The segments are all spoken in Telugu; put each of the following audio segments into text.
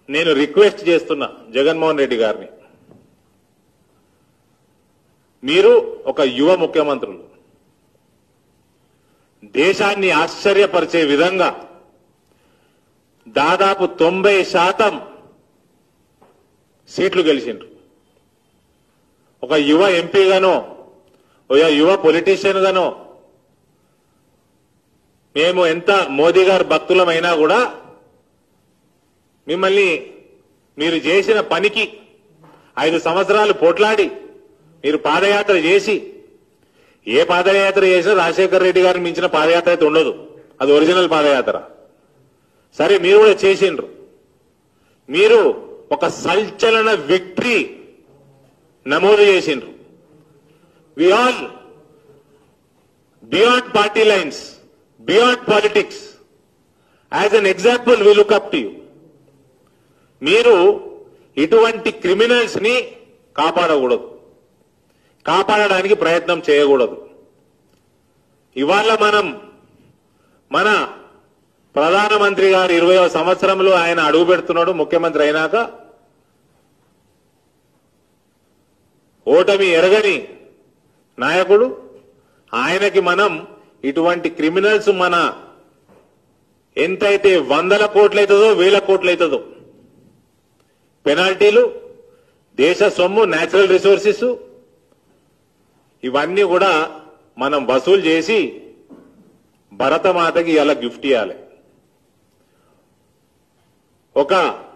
నేను రిక్వెస్ట్ చేస్తున్నా జగన్మోహన్ రెడ్డి గారిని, మీరు ఒక యువ ముఖ్యమంత్రులు, దేశాన్ని ఆశ్చర్యపరిచే విధంగా దాదాపు 90% సీట్లు గెలిచిండ్రు. ఒక యువ ఎంపీగానో ఒక యువ పొలిటీషియన్ గానో మేము ఎంత మోదీ గారి భక్తులమైనా కూడా మిమ్మల్ని మీరు చేసిన పనికి 5 సంవత్సరాలు పోట్లాడి మీరు పాదయాత్ర చేసి, ఏ పాదయాత్ర చేసినా రాజశేఖర్ రెడ్డి గారిని మించిన పాదయాత్ర అయితే ఉండదు, అది ఒరిజినల్ పాదయాత్ర. సరే మీరు కూడా చేసిండ్రు. మీరు ఒక సంచలన విక్టరీ నమోదు చేసిండ్రు. We all beyond party lines, beyond politics, as an example we look up to you. మీరు ఇటువంటి క్రిమినల్స్ ని కాపాడకూడదు, కాపాడడానికి ప్రయత్నం చేయకూడదు. ఇవాళ మన ప్రధానమంత్రి గారు 20వ సంవత్సరంలో ఆయన అడుగు పెడుతున్నాడు. ముఖ్యమంత్రి అయినాక ఓటమి ఎరగని నాయకుడు ఆయనకి మనం ఇటువంటి క్రిమినల్స్ మన ఎంతైతే 100 కోట్లు అవుతుందో 1000 కోట్లు అవుతుందో పెనాల్టీలు, దేశ సొమ్ము, నేచురల్ రిసోర్సెస్ ఇవన్నీ కూడా మనం వసూలు చేసి భరతమాతకి ఇలా గిఫ్ట్ ఇవ్వాలి. ఒక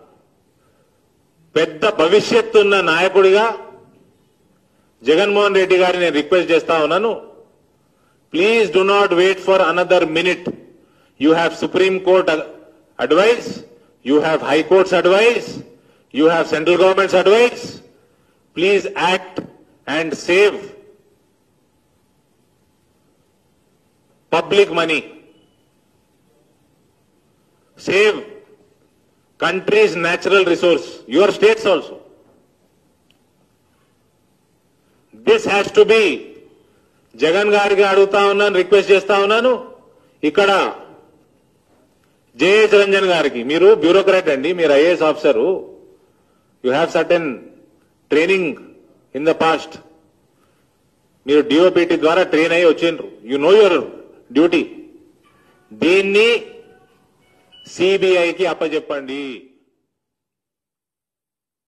పెద్ద భవిష్యత్తున్న నాయకుడిగా జగన్మోహన్ రెడ్డి గారిని నేను రిక్వెస్ట్ చేస్తా ఉన్నాను, please do not wait for another minute. You have supreme court advice, you have high court's advice, you have central government's advice. Please act and save public money, save country's natural resource, your states also. This has to be Jagan గారికి అడుగుతా ఉన్నాను, రిక్వెస్ట్ చేస్తా ఉన్నాను. ఇక్కడ జేఎస్ రంజన్ గారికి, మీరు బ్యూరోక్రాట్ అండి, మీరు IAS officer, you have certain training in the past, మీరు డిఓపిటి ద్వారా ట్రైన్ అయ్యి వచ్చిండ్రు, యు నో యువర్ డ్యూటీ. దీన్ని సిబిఐకి అప్పచెప్పండి.